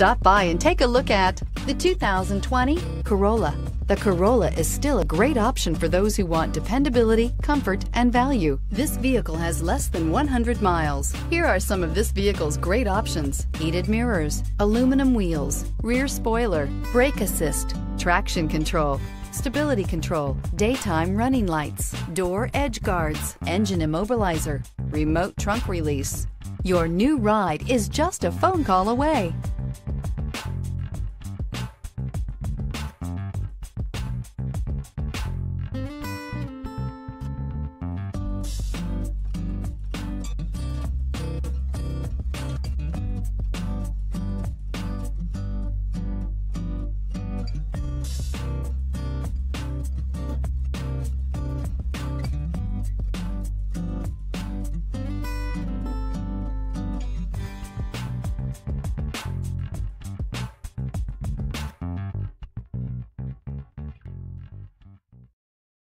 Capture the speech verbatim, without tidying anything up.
Stop by and take a look at the two thousand twenty Corolla. The Corolla is still a great option for those who want dependability, comfort, and value. This vehicle has less than one hundred miles. Here are some of this vehicle's great options: heated mirrors, aluminum wheels, rear spoiler, brake assist, traction control, stability control, daytime running lights, door edge guards, engine immobilizer, remote trunk release. Your new ride is just a phone call away.